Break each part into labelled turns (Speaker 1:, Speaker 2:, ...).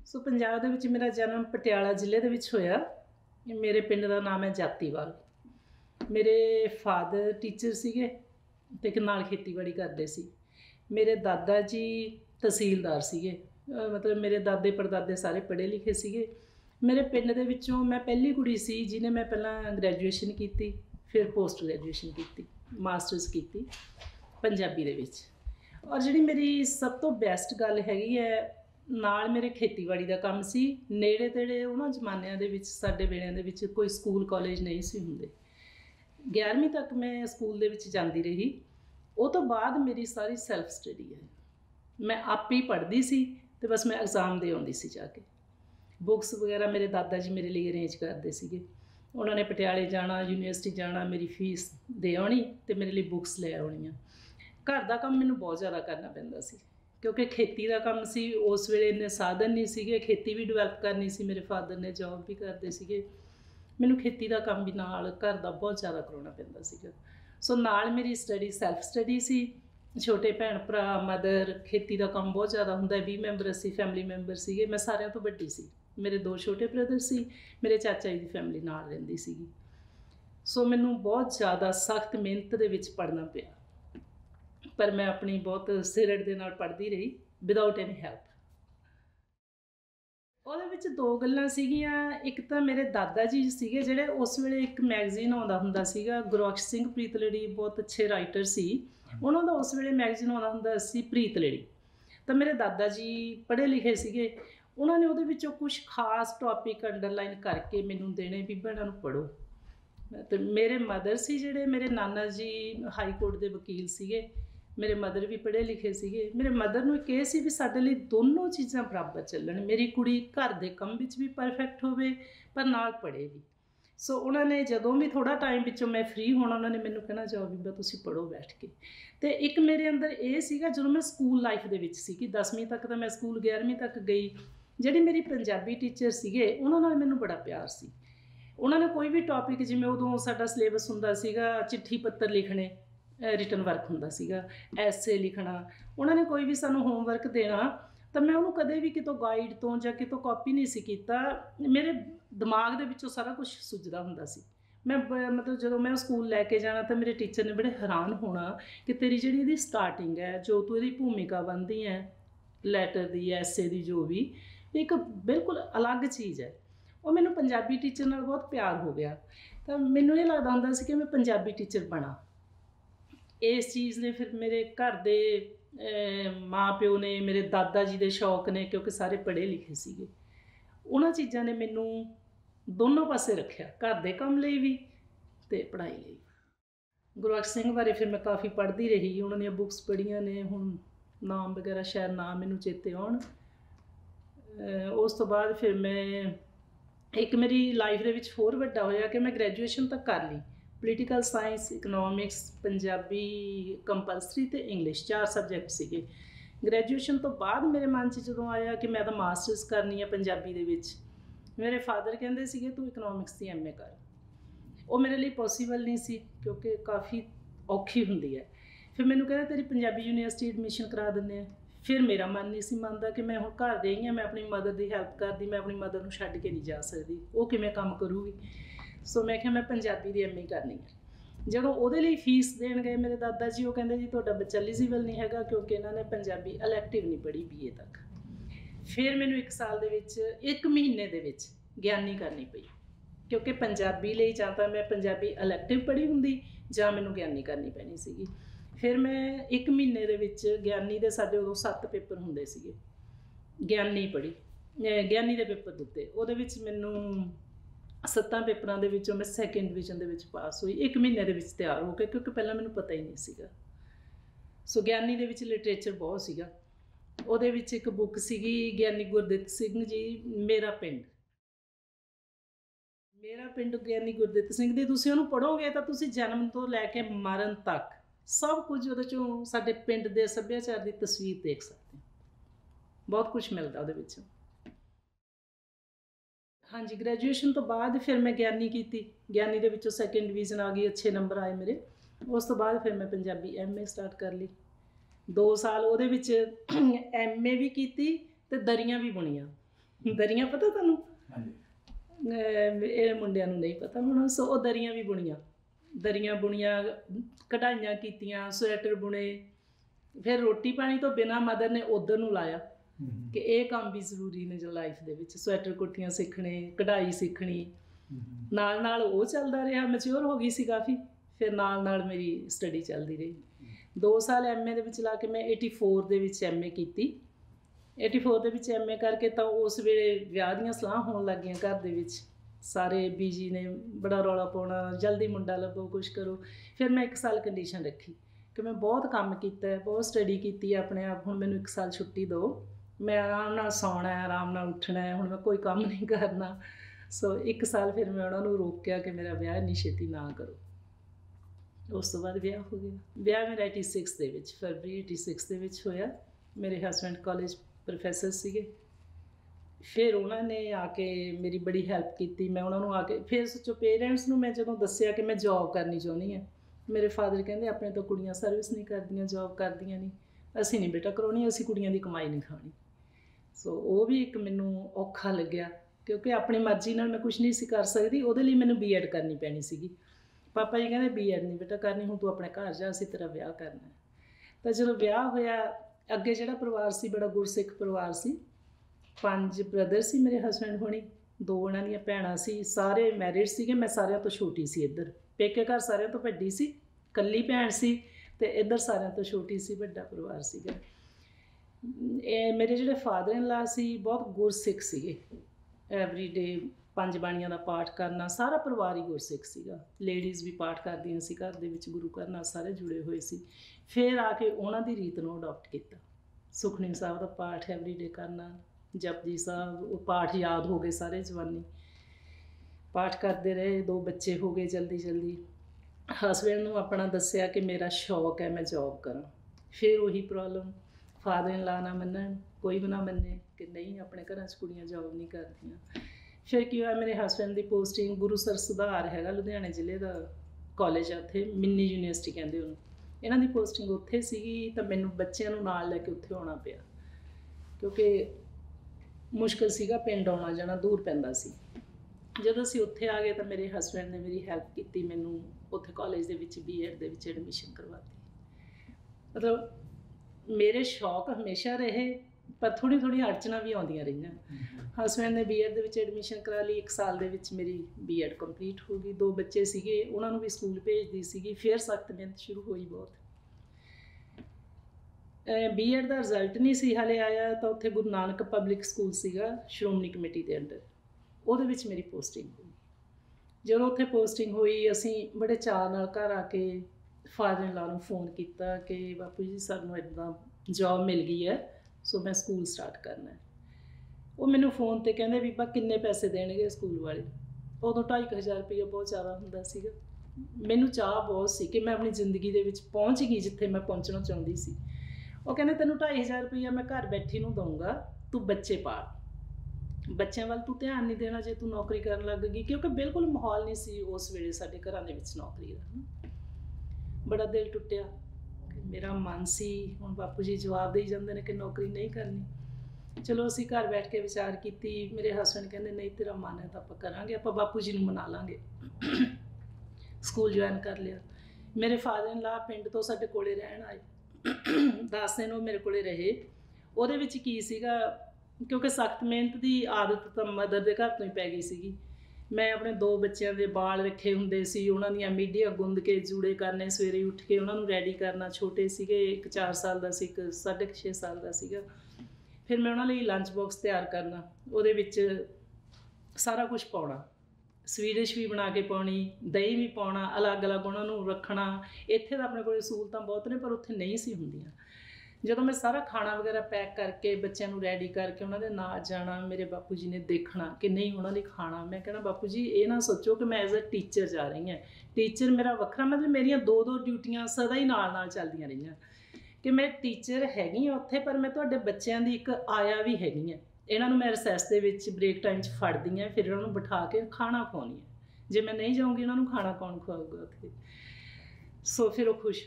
Speaker 1: ਸੋ ਪੰਜਾਬ ਦੇ ਵਿੱਚ ਮੇਰਾ ਜਨਮ ਪਟਿਆਲਾ ਜ਼ਿਲ੍ਹੇ ਦੇ ਵਿੱਚ ਹੋਇਆ। ਮੇਰੇ ਪਿੰਡ ਦਾ ਨਾਮ ਹੈ ਜਾਤੀਵਾਲ। ਮੇਰੇ ਫਾਦਰ ਟੀਚਰ ਸੀਗੇ ਤੇ ਇੱਕ ਨਾਲ ਖੇਤੀਬਾੜੀ ਕਰਦੇ ਸੀ। ਮੇਰੇ ਦਾਦਾ ਜੀ ਤਹਿਸੀਲਦਾਰ ਸੀਗੇ। ਮਤਲਬ ਮੇਰੇ ਦਾਦੇ ਪੜਦਾਦੇ ਸਾਰੇ ਪੜ੍ਹੇ ਲਿਖੇ ਸੀਗੇ। ਮੇਰੇ ਪਿੰਡ ਦੇ ਵਿੱਚੋਂ ਮੈਂ ਪਹਿਲੀ ਕੁੜੀ ਸੀ ਜਿਹਨੇ ਮੈਂ ਪਹਿਲਾਂ ਗ੍ਰੈਜੂਏਸ਼ਨ ਕੀਤੀ, ਫਿਰ ਪੋਸਟ ਗ੍ਰੈਜੂਏਸ਼ਨ ਕੀਤੀ, ਮਾਸਟਰਸ ਕੀਤੀ ਪੰਜਾਬੀ ਦੇ ਵਿੱਚ। ਔਰ ਜਿਹੜੀ ਮੇਰੀ ਸਭ ਤੋਂ ਬੈਸਟ ਗੱਲ ਹੈਗੀ ਹੈ, ਨਾਲ ਮੇਰੇ ਖੇਤੀਬਾੜੀ ਦਾ ਕੰਮ ਸੀ। ਨੇੜੇ ਤੇੜੇ ਉਹਨਾਂ ਜ਼ਮਾਨਿਆਂ ਦੇ ਵਿੱਚ, ਸਾਡੇ ਵੇਲਿਆਂ ਦੇ ਵਿੱਚ ਕੋਈ ਸਕੂਲ ਕਾਲਜ ਨਹੀਂ ਸੀ ਹੁੰਦੇ। 11ਵੀਂ ਤੱਕ ਮੈਂ ਸਕੂਲ ਦੇ ਵਿੱਚ ਜਾਂਦੀ ਰਹੀ। ਉਹ ਤੋਂ ਬਾਅਦ ਮੇਰੀ ਸਾਰੀ ਸੈਲਫ ਸਟੱਡੀ ਹੈ। ਮੈਂ ਆਪ ਹੀ ਪੜ੍ਹਦੀ ਸੀ ਅਤੇ ਬਸ ਮੈਂ ਐਗਜ਼ਾਮ ਦੇ ਆਉਂਦੀ ਸੀ ਜਾ ਕੇ। ਬੁੱਕਸ ਵਗੈਰਾ ਮੇਰੇ ਦਾਦਾ ਜੀ ਮੇਰੇ ਲਈ ਅਰੇਂਜ ਕਰਦੇ ਸੀਗੇ। ਉਹਨਾਂ ਨੇ ਪਟਿਆਲੇ ਜਾਣਾ, ਯੂਨੀਵਰਸਿਟੀ ਜਾਣਾ, ਮੇਰੀ ਫੀਸ ਦੇ ਆਉਣੀ ਅਤੇ ਮੇਰੇ ਲਈ ਬੁੱਕਸ ਲੈ ਆਉਣੀਆਂ। ਘਰ ਦਾ ਕੰਮ ਮੈਨੂੰ ਬਹੁਤ ਜ਼ਿਆਦਾ ਕਰਨਾ ਪੈਂਦਾ ਸੀ ਕਿਉਂਕਿ ਖੇਤੀ ਦਾ ਕੰਮ ਸੀ। ਉਸ ਵੇਲੇ ਇੰਨੇ ਸਾਧਨ ਨਹੀਂ ਸੀਗੇ, ਖੇਤੀ ਵੀ ਡਿਵੈਲਪ ਕਰਨੀ ਸੀ। ਮੇਰੇ ਫਾਦਰ ਨੇ ਜੋਬ ਵੀ ਕਰਦੇ ਸੀਗੇ। ਮੈਨੂੰ ਖੇਤੀ ਦਾ ਕੰਮ ਵੀ ਨਾਲ ਘਰ ਦਾ ਬਹੁਤ ਜ਼ਿਆਦਾ ਕਰਾਉਣਾ ਪੈਂਦਾ ਸੀਗਾ। ਸੋ ਨਾਲ ਮੇਰੀ ਸਟੱਡੀ ਸੈਲਫ ਸਟੱਡੀ ਸੀ। ਛੋਟੇ ਭੈਣ ਭਰਾ, ਮਦਰ, ਖੇਤੀ ਦਾ ਕੰਮ ਬਹੁਤ ਜ਼ਿਆਦਾ ਹੁੰਦਾ। 20 ਮੈਂਬਰ ਅਸੀਂ ਫੈਮਿਲੀ ਮੈਂਬਰ ਸੀਗੇ। ਮੈਂ ਸਾਰਿਆਂ ਤੋਂ ਵੱਡੀ ਸੀ। ਮੇਰੇ 2 ਛੋਟੇ ਬ੍ਰਦਰ ਸੀ। ਮੇਰੇ ਚਾਚਾ ਜੀ ਦੀ ਫੈਮਿਲੀ ਨਾਲ ਰਹਿੰਦੀ ਸੀਗੀ। ਸੋ ਮੈਨੂੰ ਬਹੁਤ ਜ਼ਿਆਦਾ ਸਖਤ ਮਿਹਨਤ ਦੇ ਵਿੱਚ ਪੜ੍ਹਨਾ ਪਿਆ, ਪਰ ਮੈਂ ਆਪਣੀ ਬਹੁਤ ਸਿਰੜ ਦੇ ਨਾਲ ਪੜ੍ਹਦੀ ਰਹੀ, ਵਿਦਆਊਟ ਐਨੀ ਹੈਲਪ। ਉਹਦੇ ਵਿੱਚ 2 ਗੱਲਾਂ ਸੀਗੀਆਂ। ਇੱਕ ਤਾਂ ਮੇਰੇ ਦਾਦਾ ਜੀ ਸੀਗੇ ਜਿਹੜੇ ਉਸ ਵੇਲੇ ਇੱਕ ਮੈਗਜ਼ੀਨ ਆਉਂਦਾ ਹੁੰਦਾ ਸੀਗਾ, ਗੁਰਬਖਸ਼ ਸਿੰਘ ਪ੍ਰੀਤਲੜੀ ਬਹੁਤ ਅੱਛੇ ਰਾਈਟਰ ਸੀ। ਉਹਨਾਂ ਦਾ ਉਸ ਵੇਲੇ ਮੈਗਜ਼ੀਨ ਆਉਂਦਾ ਹੁੰਦਾ ਸੀ ਪ੍ਰੀਤਲੜੀ। ਤਾਂ ਮੇਰੇ ਦਾਦਾ ਜੀ ਪੜ੍ਹੇ ਲਿਖੇ ਸੀਗੇ। ਉਹਨਾਂ ਨੇ ਉਹਦੇ ਵਿੱਚੋਂ ਕੁਛ ਖਾਸ ਟੌਪਿਕ ਅੰਡਰਲਾਈਨ ਕਰਕੇ ਮੈਨੂੰ ਦੇਣੇ ਵੀ ਭੈਣਾਂ ਨੂੰ ਪੜ੍ਹੋ। ਅਤੇ ਮੇਰੇ ਮਦਰ ਸੀ ਜਿਹੜੇ, ਮੇਰੇ ਨਾਨਾ ਜੀ ਹਾਈ ਕੋਰਟ ਦੇ ਵਕੀਲ ਸੀਗੇ। ਮੇਰੇ ਮਦਰ ਵੀ ਪੜ੍ਹੇ ਲਿਖੇ ਸੀਗੇ। ਮੇਰੇ ਮਦਰ ਨੂੰ ਇੱਕ ਇਹ ਸੀ ਵੀ ਸਾਡੇ ਲਈ ਦੋਨੋਂ ਚੀਜ਼ਾਂ ਬਰਾਬਰ ਚੱਲਣ। ਮੇਰੀ ਕੁੜੀ ਘਰ ਦੇ ਕੰਮ ਵਿੱਚ ਵੀ ਪਰਫੈਕਟ ਹੋਵੇ ਪਰ ਨਾਲ ਪੜ੍ਹੇ ਵੀ। ਸੋ ਉਹਨਾਂ ਨੇ ਜਦੋਂ ਵੀ ਥੋੜ੍ਹਾ ਟਾਈਮ ਵਿੱਚੋਂ ਮੈਂ ਫ੍ਰੀ ਹੋਣਾ, ਉਹਨਾਂ ਨੇ ਮੈਨੂੰ ਕਹਿਣਾ, ਜਾਓ ਬੀਬਾ ਤੁਸੀਂ ਪੜ੍ਹੋ ਬੈਠ ਕੇ। ਅਤੇ ਇੱਕ ਮੇਰੇ ਅੰਦਰ ਇਹ ਸੀਗਾ, ਜਦੋਂ ਮੈਂ ਸਕੂਲ ਲਾਈਫ ਦੇ ਵਿੱਚ ਸੀਗੀ, 10ਵੀਂ ਤੱਕ ਤਾਂ ਮੈਂ ਸਕੂਲ 11ਵੀਂ ਤੱਕ ਗਈ। ਜਿਹੜੀ ਮੇਰੀ ਪੰਜਾਬੀ ਟੀਚਰ ਸੀਗੇ ਉਹਨਾਂ ਨਾਲ ਮੈਨੂੰ ਬੜਾ ਪਿਆਰ ਸੀ। ਉਹਨਾਂ ਨੇ ਕੋਈ ਵੀ ਟੌਪਿਕ, ਜਿਵੇਂ ਉਦੋਂ ਸਾਡਾ ਸਿਲੇਬਸ ਹੁੰਦਾ ਸੀਗਾ ਚਿੱਠੀ ਪੱਤਰ ਲਿਖਣੇ, ਰਿਟਨ ਵਰਕ ਹੁੰਦਾ ਸੀਗਾ, ਐਸੇ ਲਿਖਣਾ, ਉਹਨਾਂ ਨੇ ਕੋਈ ਵੀ ਸਾਨੂੰ ਹੋਮਵਰਕ ਦੇਣਾ ਤਾਂ ਮੈਂ ਉਹਨੂੰ ਕਦੇ ਵੀ ਕਿਤੋਂ ਗਾਈਡ ਤੋਂ ਜਾਂ ਕਿਤੋਂ ਕਾਪੀ ਨਹੀਂ ਸੀ ਕੀਤਾ। ਮੇਰੇ ਦਿਮਾਗ ਦੇ ਵਿੱਚੋਂ ਸਾਰਾ ਕੁਝ ਸੁੱਜਦਾ ਹੁੰਦਾ ਸੀ। ਮੈਂ ਮਤਲਬ ਜਦੋਂ ਮੈਂ ਸਕੂਲ ਲੈ ਕੇ ਜਾਣਾ ਤਾਂ ਮੇਰੇ ਟੀਚਰ ਨੇ ਬੜੇ ਹੈਰਾਨ ਹੋਣਾ ਕਿ ਤੇਰੀ ਜਿਹੜੀ ਇਹਦੀ ਸਟਾਰਟਿੰਗ ਹੈ, ਜੋ ਤੂੰ ਇਹਦੀ ਭੂਮਿਕਾ ਬਣਦੀ ਹੈ ਲੈਟਰ ਦੀ, ਐਸੇ ਦੀ, ਜੋ ਵੀ ਇੱਕ ਬਿਲਕੁਲ ਅਲੱਗ ਚੀਜ਼ ਹੈ। ਉਹ ਮੈਨੂੰ ਪੰਜਾਬੀ ਟੀਚਰ ਨਾਲ ਬਹੁਤ ਪਿਆਰ ਹੋ ਗਿਆ। ਤਾਂ ਮੈਨੂੰ ਇਹ ਲੱਗਦਾ ਹੁੰਦਾ ਸੀ ਕਿ ਮੈਂ ਪੰਜਾਬੀ ਟੀਚਰ ਬਣਾ। ਇਸ ਚੀਜ਼ ਨੇ ਫਿਰ ਮੇਰੇ ਘਰ ਦੇ ਮਾਂ ਪਿਓ ਨੇ, ਮੇਰੇ ਦਾਦਾ ਜੀ ਦੇ ਸ਼ੌਕ ਨੇ, ਕਿਉਂਕਿ ਸਾਰੇ ਪੜ੍ਹੇ ਲਿਖੇ ਸੀਗੇ, ਉਹਨਾਂ ਚੀਜ਼ਾਂ ਨੇ ਮੈਨੂੰ ਦੋਨੋਂ ਪਾਸੇ ਰੱਖਿਆ, ਘਰ ਦੇ ਕੰਮ ਲਈ ਵੀ ਅਤੇ ਪੜ੍ਹਾਈ ਲਈ। ਗੁਰਬਖਸ਼ ਸਿੰਘ ਬਾਰੇ ਫਿਰ ਮੈਂ ਕਾਫੀ ਪੜ੍ਹਦੀ ਰਹੀ। ਉਹਨਾਂ ਦੀਆਂ ਬੁੱਕਸ ਪੜ੍ਹੀਆਂ ਨੇ, ਹੁਣ ਨਾਮ ਵਗੈਰਾ ਸ਼ਾਇਦ ਨਾ ਮੈਨੂੰ ਚੇਤੇ ਆਉਣ। ਉਸ ਤੋਂ ਬਾਅਦ ਫਿਰ ਮੈਂ ਇੱਕ ਮੇਰੀ ਲਾਈਫ ਦੇ ਵਿੱਚ ਹੋਰ ਵੱਡਾ ਹੋਇਆ ਕਿ ਮੈਂ ਗ੍ਰੈਜੂਏਸ਼ਨ ਤੱਕ ਕਰ ਲਈ। Political science, economics, Punjabi compulsory ਅਤੇ ਇੰਗਲਿਸ਼ 4 ਸਬਜੈਕਟ ਸੀਗੇ। ਗ੍ਰੈਜੂਏਸ਼ਨ ਤੋਂ ਬਾਅਦ ਮੇਰੇ ਮਨ 'ਚ ਜਦੋਂ ਆਇਆ ਕਿ ਮੈਂ ਤਾਂ ਮਾਸਟਰਸ ਕਰਨੀ ਹੈ ਪੰਜਾਬੀ ਦੇ ਵਿੱਚ, ਮੇਰੇ ਫਾਦਰ ਕਹਿੰਦੇ ਸੀਗੇ ਤੂੰ ਇਕਨੋਮਿਕਸ ਦੀ MA ਕਰ। ਉਹ ਮੇਰੇ ਲਈ ਪੋਸੀਬਲ ਨਹੀਂ ਸੀ ਕਿਉਂਕਿ ਕਾਫੀ ਔਖੀ ਹੁੰਦੀ ਹੈ। ਫਿਰ ਮੈਨੂੰ ਕਹਿੰਦਾ ਤੇਰੀ ਪੰਜਾਬੀ ਯੂਨੀਵਰਸਿਟੀ ਐਡਮਿਸ਼ਨ ਕਰਾ ਦਿੰਦੇ ਹਾਂ। ਫਿਰ ਮੇਰਾ ਮਨ ਨਹੀਂ ਸੀ ਮੰਨਦਾ ਕਿ ਮੈਂ ਹੁਣ ਘਰ ਦੇ ਹੀ ਹਾਂ, ਮੈਂ ਆਪਣੀ ਮਦਰ ਦੀ ਹੈਲਪ ਕਰਦੀ, ਮੈਂ ਆਪਣੀ ਮਦਰ ਨੂੰ ਛੱਡ ਕੇ ਨਹੀਂ ਜਾ ਸਕਦੀ, ਉਹ ਕਿਵੇਂ ਕੰਮ ਕਰੂਗੀ। ਸੋ ਮੈਂ ਕਿਹਾ ਮੈਂ ਪੰਜਾਬੀ ਦੀ MA ਕਰਨੀ ਹੈ। ਜਦੋਂ ਉਹਦੇ ਲਈ ਫੀਸ ਦੇਣ ਗਏ ਮੇਰੇ ਦਾਦਾ ਜੀ, ਉਹ ਕਹਿੰਦੇ ਜੀ ਤੁਹਾਡਾ ਬੱਚਾ ਐਲੀਜੀਬਲ ਨਹੀਂ ਹੈਗਾ ਕਿਉਂਕਿ ਇਹਨਾਂ ਨੇ ਪੰਜਾਬੀ ਇਲੈਕਟਿਵ ਨਹੀਂ ਪੜ੍ਹੀ BA ਤੱਕ। ਫਿਰ ਮੈਨੂੰ 1 ਸਾਲ ਦੇ ਵਿੱਚ, 1 ਮਹੀਨੇ ਦੇ ਵਿੱਚ ਗਿਆਨੀ ਕਰਨੀ ਪਈ ਕਿਉਂਕਿ ਪੰਜਾਬੀ ਲਈ ਜਾਂ ਤਾਂ ਮੈਂ ਪੰਜਾਬੀ ਇਲੈਕਟਿਵ ਪੜ੍ਹੀ ਹੁੰਦੀ ਜਾਂ ਮੈਨੂੰ ਗਿਆਨੀ ਕਰਨੀ ਪੈਣੀ ਸੀਗੀ। ਫਿਰ ਮੈਂ 1 ਮਹੀਨੇ ਦੇ ਵਿੱਚ ਗਿਆਨੀ ਦੇ, ਸਾਡੇ ਉਦੋਂ 7 ਪੇਪਰ ਹੁੰਦੇ ਸੀਗੇ, ਗਿਆਨੀ ਪੜ੍ਹੀ, ਗਿਆਨੀ ਦੇ ਪੇਪਰ ਦਿੱਤੇ। ਉਹਦੇ ਵਿੱਚ ਮੈਨੂੰ 7 ਪੇਪਰਾਂ ਦੇ ਵਿੱਚੋਂ ਮੈਂ 2nd ਡਿਵੀਜ਼ਨ ਦੇ ਵਿੱਚ ਪਾਸ ਹੋਈ, 1 ਮਹੀਨੇ ਦੇ ਵਿੱਚ ਤਿਆਰ ਹੋ ਕੇ, ਕਿਉਂਕਿ ਪਹਿਲਾਂ ਮੈਨੂੰ ਪਤਾ ਹੀ ਨਹੀਂ ਸੀਗਾ। ਸੋ ਗਿਆਨੀ ਦੇ ਵਿੱਚ ਲਿਟਰੇਚਰ ਬਹੁਤ ਸੀਗਾ। ਉਹਦੇ ਵਿੱਚ ਇੱਕ ਬੁੱਕ ਸੀਗੀ ਗਿਆਨੀ ਗੁਰਦਿੱਤ ਸਿੰਘ ਜੀ, ਮੇਰਾ ਪਿੰਡ। ਮੇਰਾ ਪਿੰਡ ਗਿਆਨੀ ਗੁਰਦਿੱਤ ਸਿੰਘ ਦੀ, ਤੁਸੀਂ ਉਹਨੂੰ ਪੜ੍ਹੋਗੇ ਤਾਂ ਤੁਸੀਂ ਜਨਮ ਤੋਂ ਲੈ ਕੇ ਮਰਨ ਤੱਕ ਸਭ ਕੁਝ ਉਹਦੇ 'ਚੋਂ ਸਾਡੇ ਪਿੰਡ ਦੇ ਸੱਭਿਆਚਾਰ ਦੀ ਤਸਵੀਰ ਦੇਖ ਸਕਦੇ ਹੋ। ਬਹੁਤ ਕੁਛ ਮਿਲਦਾ ਉਹਦੇ ਵਿੱਚ। ਹਾਂਜੀ, ਗ੍ਰੈਜੂਏਸ਼ਨ ਤੋਂ ਬਾਅਦ ਫਿਰ ਮੈਂ ਗਿਆਨੀ ਕੀਤੀ। ਗਿਆਨੀ ਦੇ ਵਿੱਚੋਂ 2nd ਡਿਵੀਜ਼ਨ ਆ ਗਈ, ਅੱਛੇ ਨੰਬਰ ਆਏ ਮੇਰੇ। ਉਸ ਤੋਂ ਬਾਅਦ ਫਿਰ ਮੈਂ ਪੰਜਾਬੀ MA ਸਟਾਰਟ ਕਰ ਲਈ। 2 ਸਾਲ ਉਹਦੇ ਵਿੱਚ MA ਵੀ ਕੀਤੀ ਅਤੇ ਦਰੀਆਂ ਵੀ ਬੁਣੀਆਂ। ਦਰੀਆਂ ਪਤਾ ਤੁਹਾਨੂੰ?
Speaker 2: ਹਾਂਜੀ।
Speaker 1: ਇਹ ਮੁੰਡਿਆਂ ਨੂੰ ਨਹੀਂ ਪਤਾ ਹੁਣ। ਸੋ ਉਹ ਦਰੀਆਂ ਵੀ ਬੁਣੀਆਂ, ਕਢਾਈਆਂ ਕੀਤੀਆਂ, ਸਵੈਟਰ ਬੁਣੇ। ਫਿਰ ਰੋਟੀ ਪਾਣੀ ਤੋਂ ਬਿਨਾਂ ਮਦਰ ਨੇ ਉੱਧਰ ਨੂੰ ਲਾਇਆ ਕਿ ਇਹ ਕੰਮ ਵੀ ਜ਼ਰੂਰੀ ਨੇ ਜੋ ਲਾਈਫ ਦੇ ਵਿੱਚ, ਸਵੈਟਰ ਕੁੱਟੀਆਂ ਸਿੱਖਣੇ, ਕਢਾਈ ਸਿੱਖਣੀ। ਨਾਲ ਨਾਲ ਉਹ ਚੱਲਦਾ ਰਿਹਾ, ਮੈਚਿਓਰ ਹੋ ਗਈ ਸੀ ਕਾਫੀ। ਫਿਰ ਨਾਲ ਨਾਲ ਮੇਰੀ ਸਟੱਡੀ ਚੱਲਦੀ ਰਹੀ। 2 ਸਾਲ MA ਦੇ ਵਿੱਚ ਲਾ ਕੇ ਮੈਂ 84 ਦੇ ਵਿੱਚ MA ਕੀਤੀ। 84 ਦੇ ਵਿੱਚ MA ਕਰਕੇ ਤਾਂ ਉਸ ਵੇਲੇ ਵਿਆਹ ਦੀਆਂ ਸਲਾਹਾਂ ਹੋਣ ਲੱਗ ਗਈਆਂ ਘਰ ਦੇ ਵਿੱਚ। ਸਾਰੇ ਬੀਜੀ ਨੇ ਬੜਾ ਰੌਲਾ ਪਾਉਣਾ, ਜਲਦੀ ਮੁੰਡਾ ਲੱਭੋ, ਕੁਛ ਕਰੋ। ਫਿਰ ਮੈਂ 1 ਸਾਲ ਕੰਡੀਸ਼ਨ ਰੱਖੀ ਕਿ ਮੈਂ ਬਹੁਤ ਕੰਮ ਕੀਤਾ, ਬਹੁਤ ਸਟੱਡੀ ਕੀਤੀ ਆਪਣੇ ਆਪ, ਹੁਣ ਮੈਨੂੰ 1 ਸਾਲ ਛੁੱਟੀ ਦਿਓ, ਮੈਂ ਆਰਾਮ ਨਾਲ ਸੌਣਾ ਹੈ, ਆਰਾਮ ਨਾਲ ਉੱਠਣਾ ਹੈ, ਹੁਣ ਮੈਂ ਕੋਈ ਕੰਮ ਨਹੀਂ ਕਰਨਾ। ਸੋ 1 ਸਾਲ ਫਿਰ ਮੈਂ ਉਹਨਾਂ ਨੂੰ ਰੋਕਿਆ ਕਿ ਮੇਰਾ ਵਿਆਹ ਇੰਨੀ ਛੇਤੀ ਨਾ ਕਰੋ। ਉਸ ਤੋਂ ਬਾਅਦ ਵਿਆਹ ਹੋ ਗਿਆ। ਵਿਆਹ ਮੇਰਾ 86 ਦੇ ਵਿੱਚ, ਫਰਵਰੀ 86 ਦੇ ਵਿੱਚ ਹੋਇਆ। ਮੇਰੇ ਹਸਬੈਂਡ ਕਾਲਜ ਪ੍ਰੋਫੈਸਰ ਸੀਗੇ। ਫਿਰ ਉਹਨਾਂ ਨੇ ਆ ਕੇ ਮੇਰੀ ਬੜੀ ਹੈਲਪ ਕੀਤੀ। ਮੈਂ ਉਹਨਾਂ ਨੂੰ ਆ ਕੇ ਫਿਰ ਸੋਚੋ, ਪੇਰੈਂਟਸ ਨੂੰ ਮੈਂ ਜਦੋਂ ਦੱਸਿਆ ਕਿ ਮੈਂ ਜੋਬ ਕਰਨੀ ਚਾਹੁੰਦੀ ਹਾਂ, ਮੇਰੇ ਫਾਦਰ ਕਹਿੰਦੇ ਆਪਣੇ ਤੋਂ ਕੁੜੀਆਂ ਸਰਵਿਸ ਨਹੀਂ ਕਰਦੀਆਂ, ਜੋਬ ਕਰਦੀਆਂ ਨਹੀਂ, ਅਸੀਂ ਨਹੀਂ ਬੇਟਾ ਕਰਾਉਣੀ, ਅਸੀਂ ਕੁੜੀਆਂ ਦੀ ਕਮਾਈ ਨਹੀਂ ਖਾਣੀ। ਸੋ ਉਹ ਵੀ ਇੱਕ ਮੈਨੂੰ ਔਖਾ ਲੱਗਿਆ, ਕਿਉਂਕਿ ਆਪਣੀ ਮਰਜ਼ੀ ਨਾਲ ਮੈਂ ਕੁਛ ਨਹੀਂ ਸੀ ਕਰ ਸਕਦੀ। ਉਹਦੇ ਲਈ ਮੈਨੂੰ B.Ed ਕਰਨੀ ਪੈਣੀ ਸੀਗੀ। ਪਾਪਾ ਜੀ ਕਹਿੰਦੇ B.Ed ਨਹੀਂ ਬੇਟਾ ਕਰਨੀ, ਹੁਣ ਤੂੰ ਆਪਣੇ ਘਰ ਜਾ, ਅਸੀਂ ਤੇਰਾ ਵਿਆਹ ਕਰਨਾ। ਤਾਂ ਜਦੋਂ ਵਿਆਹ ਹੋਇਆ, ਅੱਗੇ ਜਿਹੜਾ ਪਰਿਵਾਰ ਸੀ ਬੜਾ ਗੁਰਸਿੱਖ ਪਰਿਵਾਰ ਸੀ। 5 ਬ੍ਰਦਰ ਸੀ ਮੇਰੇ ਹਸਬੈਂਡ ਹੋਣੀ, 2 ਉਹਨਾਂ ਦੀਆਂ ਭੈਣਾਂ ਸੀ, ਸਾਰੇ ਮੈਰਿਡ ਸੀਗੇ। ਮੈਂ ਸਾਰਿਆਂ ਤੋਂ ਛੋਟੀ ਸੀ। ਇੱਧਰ ਪੇਕੇ ਘਰ ਸਾਰਿਆਂ ਤੋਂ ਵੱਡੀ ਸੀ, ਇਕੱਲੀ ਭੈਣ ਸੀ, ਅਤੇ ਇੱਧਰ ਸਾਰਿਆਂ ਤੋਂ ਛੋਟੀ ਸੀ। ਵੱਡਾ ਪਰਿਵਾਰ ਸੀਗਾ। ਇਹ ਮੇਰੇ ਜਿਹੜੇ ਫਾਦਰ ਇਨ ਲਾ ਸੀ ਬਹੁਤ ਗੁਰਸਿੱਖ ਸੀਗੇ। ਐਵਰੀਡੇ 5 ਬਾਣੀਆਂ ਦਾ ਪਾਠ ਕਰਨਾ, ਸਾਰਾ ਪਰਿਵਾਰ ਹੀ ਗੁਰਸਿੱਖ ਸੀਗਾ। ਲੇਡੀਜ਼ ਵੀ ਪਾਠ ਕਰਦੀਆਂ ਸੀ ਘਰ ਦੇ ਵਿੱਚ, ਗੁਰੂ ਘਰ ਨਾਲ ਸਾਰੇ ਜੁੜੇ ਹੋਏ ਸੀ। ਫਿਰ ਆ ਕੇ ਉਹਨਾਂ ਦੀ ਰੀਤ ਨੂੰ ਅਡੋਪਟ ਕੀਤਾ। ਸੁਖਮਨੀ ਸਾਹਿਬ ਦਾ ਪਾਠ ਐਵਰੀਡੇ ਕਰਨਾ, ਜਪਜੀ ਸਾਹਿਬ, ਉਹ ਪਾਠ ਯਾਦ ਹੋ ਗਏ ਸਾਰੇ। ਜਵਾਨੀ ਪਾਠ ਕਰਦੇ ਰਹੇ। 2 ਬੱਚੇ ਹੋ ਗਏ ਜਲਦੀ ਜਲਦੀ। ਹਸਬੈਂਡ ਨੂੰ ਆਪਣਾ ਦੱਸਿਆ ਕਿ ਮੇਰਾ ਸ਼ੌਕ ਹੈ ਮੈਂ ਜੋਬ ਕਰਾਂ। ਫਿਰ ਉਹੀ ਪ੍ਰੋਬਲਮ, ਫਾਦਰ ਇਨ ਲਾ ਨਾ ਮੰਨਣ, ਕੋਈ ਵੀ ਨਾ ਮੰਨੇ ਕਿ ਨਹੀਂ ਆਪਣੇ ਘਰਾਂ 'ਚ ਕੁੜੀਆਂ ਜੋਬ ਨਹੀਂ ਕਰਦੀਆਂ। ਫਿਰ ਕੀ ਹੋਇਆ, ਮੇਰੇ ਹਸਬੈਂਡ ਦੀ ਪੋਸਟਿੰਗ ਗੁਰੂਸਰ ਸੁਧਾਰ ਹੈਗਾ ਲੁਧਿਆਣੇ ਜ਼ਿਲ੍ਹੇ ਦਾ ਕਾਲਜ ਆ, ਉੱਥੇ ਮਿੰਨੀ ਯੂਨੀਵਰਸਿਟੀ ਕਹਿੰਦੇ ਉਹਨੂੰ, ਇਹਨਾਂ ਦੀ ਪੋਸਟਿੰਗ ਉੱਥੇ ਸੀਗੀ। ਤਾਂ ਮੈਨੂੰ ਬੱਚਿਆਂ ਨੂੰ ਨਾਲ ਲੈ ਕੇ ਉੱਥੇ ਆਉਣਾ ਪਿਆ, ਕਿਉਂਕਿ ਮੁਸ਼ਕਿਲ ਸੀਗਾ, ਪਿੰਡ ਆਉਣਾ ਜਾਣਾ ਦੂਰ ਪੈਂਦਾ ਸੀ। ਜਦੋਂ ਅਸੀਂ ਉੱਥੇ ਆ ਗਏ ਤਾਂ ਮੇਰੇ ਹਸਬੈਂਡ ਨੇ ਮੇਰੀ ਹੈਲਪ ਕੀਤੀ, ਮੈਨੂੰ ਉੱਥੇ ਕਾਲਜ ਦੇ ਵਿੱਚ B.Ed ਦੇ ਵਿੱਚ ਐਡਮਿਸ਼ਨ ਕਰਵਾਤੀ। ਮਤਲਬ ਮੇਰੇ ਸ਼ੌਕ ਹਮੇਸ਼ਾ ਰਹੇ, ਪਰ ਥੋੜ੍ਹੀਆਂ ਅੜਚਣਾਂ ਵੀ ਆਉਂਦੀਆਂ ਰਹੀਆਂ। ਹਸਬੈਂਡ ਨੇ B.Ed ਦੇ ਵਿੱਚ ਐਡਮਿਸ਼ਨ ਕਰਾ ਲਈ। 1 ਸਾਲ ਦੇ ਵਿੱਚ ਮੇਰੀ B.Ed ਕੰਪਲੀਟ ਹੋ ਗਈ। 2 ਬੱਚੇ ਸੀਗੇ, ਉਹਨਾਂ ਨੂੰ ਵੀ ਸਕੂਲ ਭੇਜਦੀ ਸੀਗੀ। ਫਿਰ ਸਖਤ ਮਿਹਨਤ ਸ਼ੁਰੂ ਹੋਈ ਬਹੁਤ। B.Ed ਦਾ ਰਿਜ਼ਲਟ ਨਹੀਂ ਸੀ ਹਾਲੇ ਆਇਆ, ਤਾਂ ਉੱਥੇ ਗੁਰੂ ਨਾਨਕ ਪਬਲਿਕ ਸਕੂਲ ਸੀਗਾ ਸ਼੍ਰੋਮਣੀ ਕਮੇਟੀ ਦੇ ਅੰਡਰ, ਉਹਦੇ ਵਿੱਚ ਮੇਰੀ ਪੋਸਟਿੰਗ ਹੋਈ। ਜਦੋਂ ਉੱਥੇ ਪੋਸਟਿੰਗ ਹੋਈ, ਅਸੀਂ ਬੜੇ ਚਾਅ ਨਾਲ ਘਰ ਆ ਕੇ ਫਾਦਰ ਇਨ ਲਾ ਨੂੰ ਫੋਨ ਕੀਤਾ ਕਿ ਬਾਪੂ ਜੀ ਸਾਨੂੰ ਇੱਦਾਂ ਜੋਬ ਮਿਲ ਗਈ ਹੈ, ਸੋ ਮੈਂ ਸਕੂਲ ਸਟਾਰਟ ਕਰਨਾ ਹੈ। ਉਹ ਮੈਨੂੰ ਫੋਨ 'ਤੇ ਕਹਿੰਦੇ ਬੀਬਾ ਕਿੰਨੇ ਪੈਸੇ ਦੇਣਗੇ ਸਕੂਲ ਵਾਲੇ? ਉਦੋਂ 2,500 ਰੁਪਈਆ ਬਹੁਤ ਜ਼ਿਆਦਾ ਹੁੰਦਾ ਸੀਗਾ। ਮੈਨੂੰ ਚਾਅ ਬਹੁਤ ਸੀ ਕਿ ਮੈਂ ਆਪਣੀ ਜ਼ਿੰਦਗੀ ਦੇ ਵਿੱਚ ਪਹੁੰਚ ਗਈ ਜਿੱਥੇ ਮੈਂ ਪਹੁੰਚਣਾ ਚਾਹੁੰਦੀ ਸੀ। ਉਹ ਕਹਿੰਦੇ ਤੈਨੂੰ 2,500 ਰੁਪਈਆ ਮੈਂ ਘਰ ਬੈਠੀ ਨੂੰ ਦਊਂਗਾ, ਤੂੰ ਬੱਚੇ ਪਾਲ, ਬੱਚਿਆਂ ਵੱਲ ਤੂੰ ਧਿਆਨ ਨਹੀਂ ਦੇਣਾ ਜੇ ਤੂੰ ਨੌਕਰੀ ਕਰਨ ਲੱਗ ਗਈ। ਕਿਉਂਕਿ ਬਿਲਕੁਲ ਮਾਹੌਲ ਨਹੀਂ ਸੀ ਉਸ ਵੇਲੇ ਸਾਡੇ ਘਰਾਂ ਦੇ ਵਿੱਚ ਨੌਕਰੀ ਦਾ। ਬੜਾ ਦਿਲ ਟੁੱਟਿਆ। ਮੇਰਾ ਮਨ ਸੀ ਹੁਣ ਬਾਪੂ ਜੀ ਜਵਾਬ ਦੇਈ ਜਾਂਦੇ ਨੇ ਕਿ ਨੌਕਰੀ ਨਹੀਂ ਕਰਨੀ। ਚਲੋ ਅਸੀਂ ਘਰ ਬੈਠ ਕੇ ਵਿਚਾਰ ਕੀਤੀ। ਮੇਰੇ ਹਸਬੈਂਡ ਕਹਿੰਦੇ ਨਹੀਂ ਤੇਰਾ ਮਨ ਹੈ ਤਾਂ ਆਪਾਂ ਕਰਾਂਗੇ, ਆਪਾਂ ਬਾਪੂ ਜੀ ਨੂੰ ਮਨਾ ਲਾਂਗੇ। ਸਕੂਲ ਜੁਆਇਨ ਕਰ ਲਿਆ। ਮੇਰੇ ਫਾਦਰ ਇਨ ਲਾ ਪਿੰਡ ਤੋਂ ਸਾਡੇ ਕੋਲੇ ਰਹਿਣ ਆਏ। 10 ਦਿਨ ਉਹ ਮੇਰੇ ਕੋਲੇ ਰਹੇ। ਉਹਦੇ ਵਿੱਚ ਕੀ ਸੀਗਾ, ਕਿਉਂਕਿ ਸਖਤ ਮਿਹਨਤ ਦੀ ਆਦਤ ਤਾਂ ਮਦਰ ਦੇ ਘਰ ਤੋਂ ਹੀ ਪੈ ਗਈ ਸੀਗੀ। ਮੈਂ ਆਪਣੇ 2 ਬੱਚਿਆਂ ਦੇ ਵਾਲ ਰੱਖੇ ਹੁੰਦੇ ਸੀ, ਉਹਨਾਂ ਦੀਆਂ ਮੀਡੀਆਂ ਗੁੰਦ ਕੇ ਜੂੜੇ ਕਰਨੇ, ਸਵੇਰੇ ਉੱਠ ਕੇ ਉਹਨਾਂ ਨੂੰ ਰੈਡੀ ਕਰਨਾ। ਛੋਟੇ ਸੀਗੇ, ਇੱਕ 4 ਸਾਲ ਦਾ ਸੀ, ਇੱਕ 6.5 ਸਾਲ ਦਾ ਸੀਗਾ। ਫਿਰ ਮੈਂ ਉਹਨਾਂ ਲਈ ਲੰਚ ਬਾਕਸ ਤਿਆਰ ਕਰਨਾ, ਉਹਦੇ ਵਿੱਚ ਸਾਰਾ ਕੁਝ ਪਾਉਣਾ, ਸਵੀਡਿਸ਼ ਵੀ ਬਣਾ ਕੇ ਪਾਉਣੀ, ਦਹੀਂ ਵੀ ਪਾਉਣਾ, ਅਲੱਗ-ਅਲੱਗ ਉਹਨਾਂ ਨੂੰ ਰੱਖਣਾ। ਇੱਥੇ ਤਾਂ ਆਪਣੇ ਕੋਲ ਸਹੂਲਤਾਂ ਬਹੁਤ ਨੇ, ਪਰ ਉੱਥੇ ਨਹੀਂ ਸੀ ਹੁੰਦੀਆਂ। ਜਦੋਂ ਮੈਂ ਸਾਰਾ ਖਾਣਾ ਵਗੈਰਾ ਪੈਕ ਕਰਕੇ ਬੱਚਿਆਂ ਨੂੰ ਰੈਡੀ ਕਰਕੇ ਉਹਨਾਂ ਦੇ ਨਾਲ ਜਾਣਾ, ਮੇਰੇ ਬਾਪੂ ਜੀ ਨੇ ਦੇਖਣਾ ਕਿ ਨਹੀਂ ਉਹਨਾਂ ਲਈ ਖਾਣਾ। ਮੈਂ ਕਹਿਣਾ ਬਾਪੂ ਜੀ ਇਹ ਨਾ ਸੋਚੋ ਕਿ ਮੈਂ ਐਜ਼ ਅ ਟੀਚਰ ਜਾ ਰਹੀ ਹਾਂ, ਟੀਚਰ ਮੇਰਾ ਵੱਖਰਾ, ਮਤਲਬ ਮੇਰੀਆਂ 2-2 ਡਿਊਟੀਆਂ ਸਦਾ ਹੀ ਨਾਲ ਚੱਲਦੀਆਂ ਰਹੀਆਂ ਕਿ ਮੈਂ ਟੀਚਰ ਹੈਗੀ ਹਾਂ ਉੱਥੇ, ਪਰ ਮੈਂ ਤੁਹਾਡੇ ਬੱਚਿਆਂ ਦੀ ਇੱਕ ਆਇਆ ਵੀ ਹੈਗੀ ਹਾਂ। ਇਹਨਾਂ ਨੂੰ ਮੈਂ ਰਿਸੈਸ ਦੇ ਵਿੱਚ ਬ੍ਰੇਕ ਟਾਈਮ 'ਚ ਫੜਦੀ ਹਾਂ, ਫਿਰ ਇਹਨਾਂ ਨੂੰ ਬਿਠਾ ਕੇ ਖਾਣਾ ਖਵਾਉਂਦੀ ਹਾਂ। ਜੇ ਮੈਂ ਨਹੀਂ ਜਾਊਂਗੀ ਇਹਨਾਂ ਨੂੰ ਖਾਣਾ ਕੌਣ ਖਵਾਊਗਾ ਉੱਥੇ? ਸੋ ਫਿਰ ਉਹ ਖੁਸ਼ ਹੋਏ।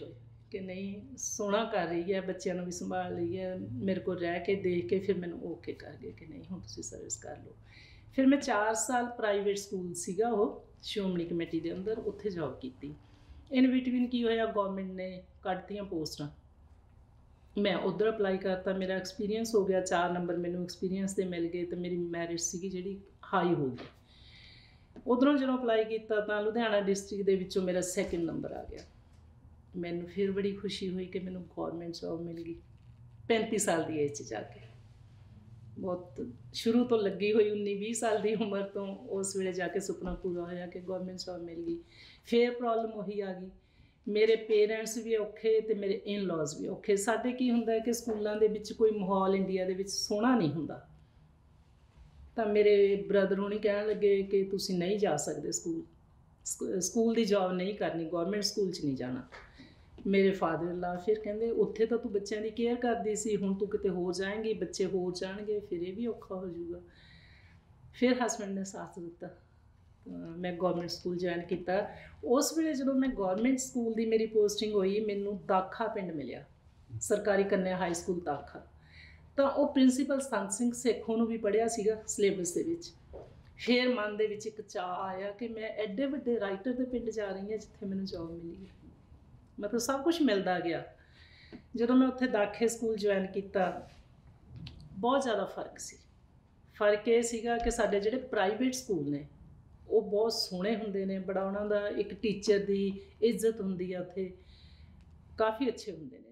Speaker 1: कि नहीं सोहना कर रही है, बच्चों को भी संभाल रही है, मेरे को रह के देख के फिर मैंने ओके कर गए कि नहीं हुण तुसीं सर्विस कर लो। फिर मैं 4 साल प्राइवेट स्कूल सीगा वो श्रोमणी कमेटी के अंदर, उत्थे जॉब की। इन बिटवीन की होया, गवर्नमेंट ने कढ़तियां पोस्टां, मैं उधर अप्लाई करता, मेरा एक्सपीरियंस हो गया, 4 नंबर मैनू एक्सपीरियंस दे मिल गए, तो मेरी मैरिट सीगी जिहड़ी हाई हो गई। उधरों जो अप्लाई किया तो लुधियाना डिस्ट्रिक्ट दे विचों मेरा 2nd नंबर आ गया। मैनू फिर बड़ी खुशी हुई कि मैनू गौरमेंट जॉब मिल गई 35 साल की एज जाके। बहुत शुरू तो लगी हुई 19-20 साल की उम्र तो उस वेले जाके सुपना पूरा होया कि गौरमेंट जॉब मिल गई। फिर प्रॉब्लम वही आ गई, मेरे पेरेंट्स भी औखे तो मेरे इन लॉज भी औखे। साडे की हुंदा है कि स्कूलों के विच कोई माहौल इंडिया दे विच सोहना नहीं हुंदा, तो मेरे ब्रदर होनी कहन लगे कि तुसीं नहीं जा सकते स्कूल की जॉब नहीं करनी, गौरमेंट स्कूल च नहीं जाना। मेरे फादर ला फिर कहते उत्थे तो तू बच्चों की केयर करती सी, हुण तू किते होर जाएंगी, बच्चे होर जाणगे, फिर ये भी औखा हो जाऊगा। फिर हसबैंड ने साथ दिता, मैं गौरमेंट स्कूल ज्वाइन किया। उस वेले जो मैं गौरमेंट स्कूल की मेरी पोस्टिंग हुई, मैनू दाखा पिंड मिलिया, सरकारी कन्या हाई स्कूल दाखा। तो वो प्रिंसीपल संत सिंह सेखों भी पढ़िया सीगा सिलेबस दे विच। फिर मन दे विच एक चाह आया कि मैं एडे वड्डे राइटर के पिंड जा रही हूँ जिथे मैनू जॉब मिली है, मतलब सब कुछ मिलता गया। जो मैं उत्थे दाखे स्कूल ज्वाइन किया, बहुत ज़्यादा फर्क सी। फर्क ये सीगा कि साडे जिहड़े प्राइवेट स्कूल ने वो बहुत सोहणे हुंदे ने, बड़ा उन्हां दा एक टीचर की इज्जत हुंदी है, उत्थे काफ़ी अच्छे हुंदे ने।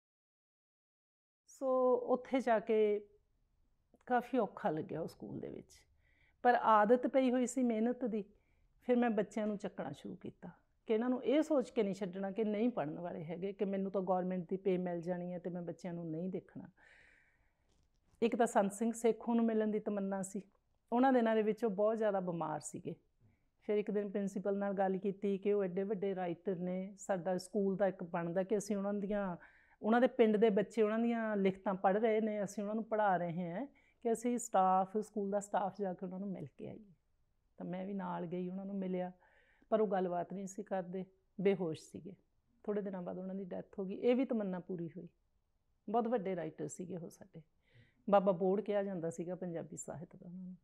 Speaker 1: सो उत्थे जाके काफ़ी औखा लग्या उस स्कूल दे विच, पर आदत पई हुई सी मेहनत दी। फिर मैं बच्चों नूं चक्कना शुरू किया कि इन्हां नूं ये सोच के नहीं छड्डना कि नहीं पढ़न वाले हैगे, कि मैनूं तो गौरमेंट की पे मिल जानी है तो मैं बच्चों नूं नहीं देखना। एक तो संत सिंह सेखों नूं मिलण दी तमन्ना सी, उन्हां दिनां दे विच बहुत ज़्यादा बीमार सीगे। फिर एक दिन प्रिंसीपल नाल गल की कि वो एडे वड्डे राइटर ने, साडा स्कूल का एक बनदा कि असीं उन्हां दियां, उन्हां दे पिंड दे बच्चे उन्हां दियां लिखतां पढ़ रहे हैं, असीं उन्हां नूं पढ़ा रहे हैं, कि असीं स्टाफ स्कूल का स्टाफ जाके उन्हां नूं मिल के आईए। तो मैं भी नाल गई, उन्हां नूं मिलिया, पर वो गलबात नहीं सी करदे, बेहोश सीगे। थोड़े दिनों बाद उन्हां दी डैथ हो गई। ये भी तमन्ना पूरी हुई। बहुत वड्डे राइटर सीगे वो साडे, बाबा बोड़ कहा जांदा सीगा पंजाबी ਸਾਹਿਤ ਦਾ उन्हां नूं।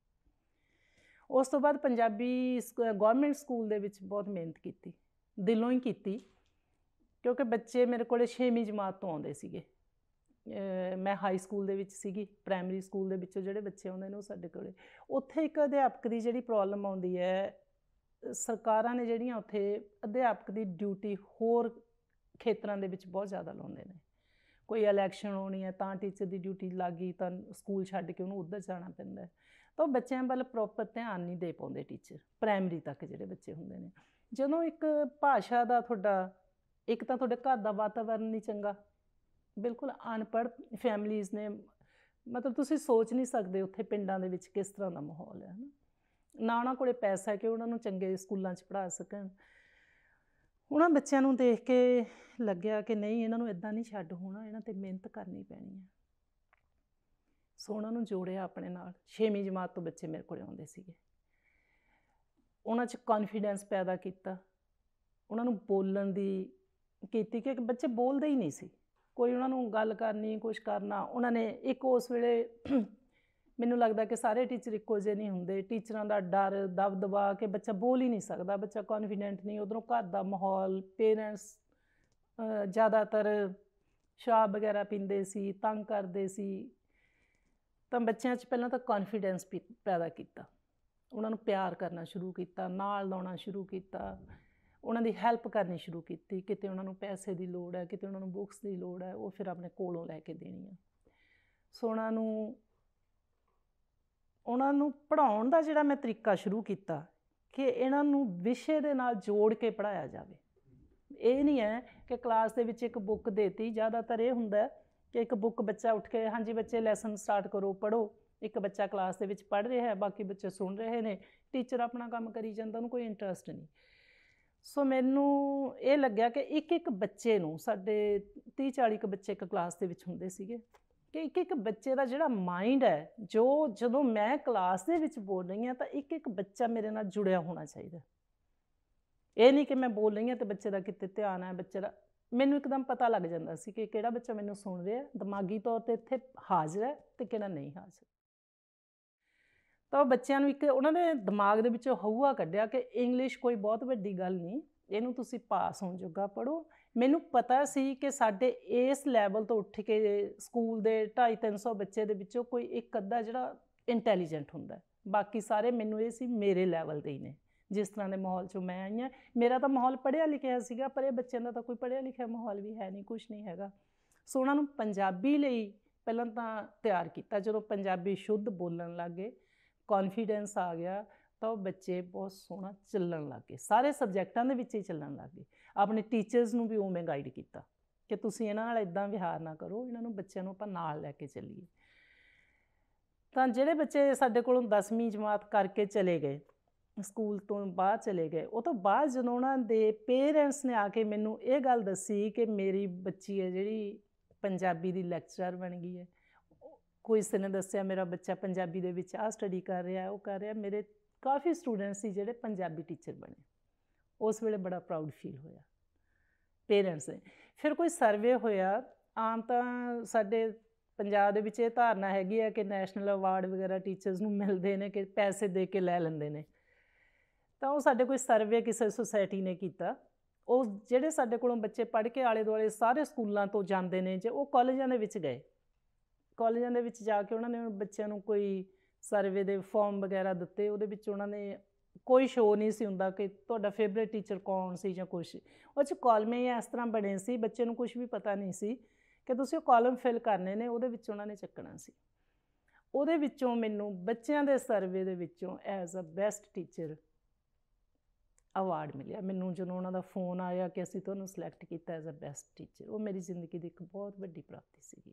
Speaker 1: उस तो बाद पंजाबी गौरमेंट स्कूल दे विच बहुत मेहनत की, दिलों ही की, क्योंकि बच्चे मेरे को 6वीं जमात तो आउंदे सीगे। मैं हाई स्कूल दे विच सीगी, प्राइमरी स्कूल दे विचों जिहड़े बच्चे आउंदे ने वो साडे कोले। उत्थे एक अध्यापक की जिहड़ी प्रॉब्लम आउंदी है, सरकारां ने जिहड़ियां उत्थे अध्यापक की ड्यूटी होर खेतरां दे विच बहुत ज़्यादा लाउंदे ने। कोई इलैक्शन होनी है तो टीचर की ड्यूटी लग गई तो स्कूल छड्ड के उन्होंने उधर जाना पैंदा है, तो बच्चों वाल प्रॉपर ध्यान नहीं दे पाते टीचर, प्राइमरी तक जिहड़े बच्चे हुंदे ने। जदों एक भाषा का तुहाडा, एक तो तुहाडे घर का वातावरण नहीं चंगा, बिल्कुल अनपढ़ फैमिलीज़ ने, मतलब तुसीं सोच नहीं सकते उत्थे पिंडां दे विच किस तरह का माहौल है ना उन्हां कोले पैसा है कि उन्हां नूं चंगे स्कूलों च पढ़ा सकन। उन्हां बच्चों नूं देख के लग्या कि नहीं इन्हां नूं इदां नहीं छड्ड होना, इन्हां ते मेहनत करनी पैनी है। सो उन्हां नूं जोड़िया अपने नाल। 6वीं जमात तो बच्चे मेरे कोल आउंदे सीगे, उन्हां च कॉन्फिडेंस पैदा किया, उन्हां नूं बोलण दी कीती कि बच्चे बोलदे ही नहीं सी, कोई उन्हां नूं गल करनी कुछ करना। उन्होंने एक उस वेले मैनूं लगदा कि सारे टीचर इक्को जिहे नहीं हुंदे, टीचरां दा डर दबदबा कि बच्चा बोल ही नहीं सकदा, बच्चा कॉन्फिडेंट नहीं, उधरों घर दा माहौल, पेरेंट्स ज़्यादातर शराब वगैरह पींदे सी, तंग करदे सी। तो बच्चों च पहलां तो कॉन्फिडेंस पैदा किया, उन्होंने प्यार करना शुरू किया, नाल लाउणा शुरू किया, उन्होंने हैल्प करनी शुरू की, किते उन्होंने पैसे की लोड़ है, किते उन्होंने बुक्स की लोड़ है, वो फिर अपने कोलों लैके देनी है। सो उन्होंने पढ़ाउण दा जिहड़ा मैं तरीका शुरू किया कि इन्हां नूं विशे दे नाल जोड़ के पढ़ाया जाए। ये नहीं है कि क्लास दे विच एक बुक देती, ज़्यादातर ये हुंदा कि एक बुक बच्चा उठ के हाँ जी बच्चे लैसन स्टार्ट करो पढ़ो, एक बच्चा क्लास दे विच पढ़ रहा है, बाकी बच्चे सुन रहे हैं, टीचर अपना काम करी जांदा, उन्हें कोई इंटरस्ट नहीं। सो मैनू ये लग्या कि एक एक बच्चे नूं, साडे 30-40 बच्चे एक क्लास दे विच हुंदे सीगे, कि एक एक बच्चे का जिहड़ा माइंड है, जो जदों मैं क्लास दे विच बोल रही हाँ तो एक एक बच्चा मेरे नाल जुड़िया होना चाहिए। ये नहीं कि मैं बोल रही हाँ तो बच्चे का किते ध्यान है, बच्चे का ਮੈਨੂੰ ਇੱਕਦਮ ਪਤਾ ਲੱਗ ਜਾਂਦਾ ਸੀ ਕਿ ਕਿਹੜਾ ਬੱਚਾ ਮੈਨੂੰ ਸੁਣ ਰਿਹਾ, ਦਿਮਾਗੀ ਤੌਰ 'ਤੇ ਇੱਥੇ ਹਾਜ਼ਰ ਹੈ ਅਤੇ ਕਿਹੜਾ ਨਹੀਂ ਹਾਜ਼ਰ। ਤਾਂ ਉਹ ਬੱਚਿਆਂ ਨੂੰ ਇੱਕ ਉਹਨਾਂ ਦੇ ਦਿਮਾਗ ਦੇ ਵਿੱਚੋਂ ਹਊਆ ਕੱਢਿਆ ਕਿ ਇੰਗਲਿਸ਼ ਕੋਈ ਬਹੁਤ ਵੱਡੀ ਗੱਲ ਨਹੀਂ, ਇਹਨੂੰ ਤੁਸੀਂ ਪਾਸ ਹੋਣ ਜੋਗਾ ਪੜ੍ਹੋ। ਮੈਨੂੰ ਪਤਾ ਸੀ ਕਿ ਸਾਡੇ ਇਸ ਲੈਵਲ ਤੋਂ ਉੱਠ ਕੇ ਸਕੂਲ ਦੇ 250-300 ਬੱਚੇ ਦੇ ਵਿੱਚੋਂ ਕੋਈ ਇੱਕ ਅੱਧਾ ਜਿਹੜਾ ਇੰਟੈਲੀਜੈਂਟ ਹੁੰਦਾ, ਬਾਕੀ ਸਾਰੇ ਮੈਨੂੰ ਇਹ ਸੀ ਮੇਰੇ ਲੈਵਲ ਦੇ ਹੀ ਨੇ। ਜਿਸ ਤਰ੍ਹਾਂ ਦੇ ਮਾਹੌਲ 'ਚੋਂ ਮੈਂ ਆਈ ਹਾਂ, ਮੇਰਾ ਤਾਂ ਮਾਹੌਲ ਪੜ੍ਹਿਆ ਲਿਖਿਆ ਸੀਗਾ, ਪਰ ਇਹ ਬੱਚਿਆਂ ਦਾ ਤਾਂ ਕੋਈ ਪੜ੍ਹਿਆ ਲਿਖਿਆ ਮਾਹੌਲ ਵੀ ਹੈ ਨਹੀਂ, ਕੁਛ ਨਹੀਂ ਹੈਗਾ। ਸੋ ਉਹਨਾਂ ਨੂੰ ਪੰਜਾਬੀ ਲਈ ਪਹਿਲਾਂ ਤਾਂ ਤਿਆਰ ਕੀਤਾ। ਜਦੋਂ ਪੰਜਾਬੀ ਸ਼ੁੱਧ ਬੋਲਣ ਲੱਗ ਗਏ, ਕੌਨਫੀਡੈਂਸ ਆ ਗਿਆ, ਤਾਂ ਉਹ ਬੱਚੇ ਬਹੁਤ ਸੋਹਣਾ ਚੱਲਣ ਲੱਗ ਗਏ, ਸਾਰੇ ਸਬਜੈਕਟਾਂ ਦੇ ਵਿੱਚ ਹੀ ਚੱਲਣ ਲੱਗ ਗਏ। ਆਪਣੇ ਟੀਚਰਸ ਨੂੰ ਵੀ ਉਵੇਂ ਗਾਈਡ ਕੀਤਾ ਕਿ ਤੁਸੀਂ ਇਹਨਾਂ ਨਾਲ ਇੱਦਾਂ ਵਿਹਾਰ ਨਾ ਕਰੋ, ਇਹਨਾਂ ਨੂੰ ਬੱਚਿਆਂ ਨੂੰ ਆਪਾਂ ਨਾਲ ਲੈ ਕੇ ਚੱਲੀਏ। ਤਾਂ ਜਿਹੜੇ ਬੱਚੇ ਸਾਡੇ ਕੋਲੋਂ 10ਵੀਂ ਜਮਾਤ ਕਰਕੇ ਚਲੇ ਗਏ, ਸਕੂਲ ਤੋਂ ਬਾਹਰ ਚਲੇ ਗਏ, ਉਹ ਤੋਂ ਬਾਅਦ ਜਦੋਂ ਉਹਨਾਂ ਦੇ ਪੇਰੈਂਟਸ ਨੇ ਆ ਕੇ ਮੈਨੂੰ ਇਹ ਗੱਲ ਦੱਸੀ ਕਿ ਮੇਰੀ ਬੱਚੀ ਹੈ ਜਿਹੜੀ ਪੰਜਾਬੀ ਦੀ ਲੈਕਚਰਰ ਬਣ ਗਈ ਹੈ, ਕਿਸੇ ਨੇ ਦੱਸਿਆ ਮੇਰਾ ਬੱਚਾ ਪੰਜਾਬੀ ਦੇ ਵਿੱਚ ਆਹ ਸਟੱਡੀ ਕਰ ਰਿਹਾ, ਉਹ ਕਰ ਰਿਹਾ, ਮੇਰੇ ਕਾਫੀ ਸਟੂਡੈਂਟ ਸੀ ਜਿਹੜੇ ਪੰਜਾਬੀ ਟੀਚਰ ਬਣੇ। ਉਸ ਵੇਲੇ ਬੜਾ ਪ੍ਰਾਊਡ ਫੀਲ ਹੋਇਆ ਪੇਰੈਂਟਸ ਨੇ। ਫਿਰ ਕੋਈ ਸਰਵੇ ਹੋਇਆ, ਆਮ ਤਾਂ ਸਾਡੇ ਪੰਜਾਬ ਦੇ ਵਿੱਚ ਇਹ ਧਾਰਨਾ ਹੈਗੀ ਹੈ ਕਿ ਨੈਸ਼ਨਲ ਅਵਾਰਡ ਵਗੈਰਾ ਟੀਚਰਸ ਨੂੰ ਮਿਲਦੇ ਨੇ ਕਿ ਪੈਸੇ ਦੇ ਕੇ ਲੈ ਲੈਂਦੇ ਨੇ। ਤਾਂ ਉਹ ਸਾਡੇ ਕੋਈ ਸਰਵੇ ਕਿਸੇ ਸੁਸਾਇਟੀ ਨੇ ਕੀਤਾ, ਉਹ ਜਿਹੜੇ ਸਾਡੇ ਕੋਲੋਂ ਬੱਚੇ ਪੜ੍ਹ ਕੇ ਆਲੇ ਦੁਆਲੇ ਸਾਰੇ ਸਕੂਲਾਂ ਤੋਂ ਜਾਂਦੇ ਨੇ, ਜੇ ਉਹ ਕਾਲਜਾਂ ਦੇ ਵਿੱਚ ਗਏ, ਕਾਲਜਾਂ ਦੇ ਵਿੱਚ ਜਾ ਕੇ ਉਹਨਾਂ ਨੇ ਬੱਚਿਆਂ ਨੂੰ ਕੋਈ ਸਰਵੇ ਦੇ ਫਾਰਮ ਵਗੈਰਾ ਦਿੱਤੇ, ਉਹਦੇ ਵਿੱਚ ਉਹਨਾਂ ਨੇ ਕੋਈ ਸ਼ੋਅ ਨਹੀਂ ਸੀ ਹੁੰਦਾ ਕਿ ਤੁਹਾਡਾ ਫੇਵਰੇਟ ਟੀਚਰ ਕੌਣ ਸੀ ਜਾਂ ਕੁਛ। ਉਹ 'ਚ ਕਾਲਮੇ ਇਸ ਤਰ੍ਹਾਂ ਬਣੇ ਸੀ, ਬੱਚੇ ਨੂੰ ਕੁਛ ਵੀ ਪਤਾ ਨਹੀਂ ਸੀ ਕਿ ਤੁਸੀਂ ਉਹ ਕਾਲਮ ਫਿਲ ਕਰਨੇ ਨੇ, ਉਹਦੇ ਵਿੱਚ ਉਹਨਾਂ ਨੇ ਚੱਕਣਾ ਸੀ। ਉਹਦੇ ਵਿੱਚੋਂ ਮੈਨੂੰ ਬੱਚਿਆਂ ਦੇ ਸਰਵੇ ਦੇ ਵਿੱਚੋਂ as a best teacher award ਮਿਲਿਆ। ਮੈਨੂੰ ਜਦੋਂ ਉਹਨਾਂ ਦਾ ਫੋਨ ਆਇਆ ਕਿ ਅਸੀਂ ਤੁਹਾਨੂੰ ਸਿਲੈਕਟ ਕੀਤਾ ਐਜ਼ ਅ ਬੈਸਟ ਟੀਚਰ, ਉਹ ਮੇਰੀ ਜ਼ਿੰਦਗੀ ਦੀ ਇੱਕ ਬਹੁਤ ਵੱਡੀ ਪ੍ਰਾਪਤੀ ਸੀਗੀ।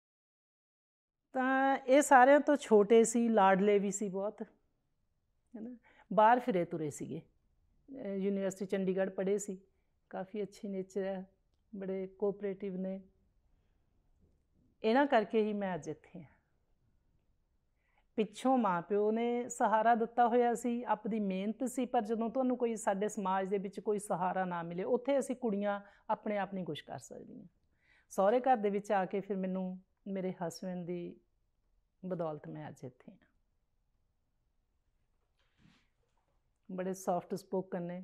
Speaker 1: ਤਾਂ ਇਹ ਸਾਰਿਆਂ ਤੋਂ ਛੋਟੇ ਸੀ, ਲਾਡਲੇ ਵੀ ਸੀ ਬਹੁਤ, ਹੈ ਨਾ। ਬਾਹਰ ਫਿਰੇ ਤੁਰੇ ਸੀਗੇ, ਯੂਨੀਵਰਸਿਟੀ ਚੰਡੀਗੜ੍ਹ ਪੜ੍ਹੇ ਸੀ, ਕਾਫੀ ਅੱਛੀ ਨੇਚਰ ਹੈ, ਬੜੇ ਕੋਆਪਰੇਟਿਵ ਨੇ। ਇਹਨਾਂ ਕਰਕੇ ਹੀ ਮੈਂ ਅੱਜ ਇੱਥੇ ਹਾਂ। ਪਿੱਛੋਂ ਮਾਂ ਪਿਓ ਨੇ ਸਹਾਰਾ ਦਿੱਤਾ ਹੋਇਆ ਸੀ, ਆਪਣੀ ਮਿਹਨਤ ਸੀ, ਪਰ ਜਦੋਂ ਤੁਹਾਨੂੰ ਕੋਈ ਸਾਡੇ ਸਮਾਜ ਦੇ ਵਿੱਚ ਕੋਈ ਸਹਾਰਾ ਨਾ ਮਿਲੇ, ਉੱਥੇ ਅਸੀਂ ਕੁੜੀਆਂ ਆਪਣੇ ਆਪ ਨਹੀਂ ਕੁਛ ਕਰ ਸਕਦੀਆਂ। ਸਹੁਰੇ ਘਰ ਦੇ ਵਿੱਚ ਆ ਕੇ ਫਿਰ ਮੈਨੂੰ ਮੇਰੇ ਹਸਬੈਂਡ ਦੀ ਬਦੌਲਤ ਮੈਂ ਅੱਜ ਇੱਥੇ ਹਾਂ। ਬੜੇ ਸੌਫਟ ਸਪੋਕਨ ਨੇ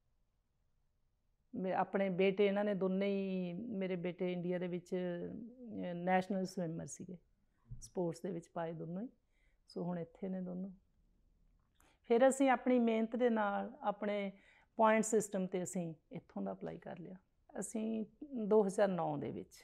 Speaker 1: ਆਪਣੇ ਬੇਟੇ, ਇਹਨਾਂ ਨੇ ਦੋਨੇ ਹੀ, ਮੇਰੇ ਬੇਟੇ ਇੰਡੀਆ ਦੇ ਵਿੱਚ ਨੈਸ਼ਨਲ ਸਵਿਮਰ ਸੀਗੇ, ਸਪੋਰਟਸ ਦੇ ਵਿੱਚ ਪਾਏ ਦੋਨੋਂ ਹੀ। ਸੋ ਹੁਣ ਇੱਥੇ ਨੇ ਦੋਨੋਂ। ਫਿਰ ਅਸੀਂ ਆਪਣੀ ਮਿਹਨਤ ਦੇ ਨਾਲ ਆਪਣੇ ਪੁਆਇੰਟ ਸਿਸਟਮ 'ਤੇ ਅਸੀਂ ਇੱਥੋਂ ਦਾ ਅਪਲਾਈ ਕਰ ਲਿਆ। ਅਸੀਂ 2009